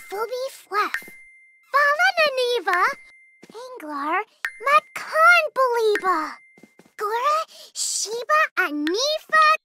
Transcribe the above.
Phoebe Fluff. Falananiva. Anglar. Matkan Belieba. Gora Sheba Anifa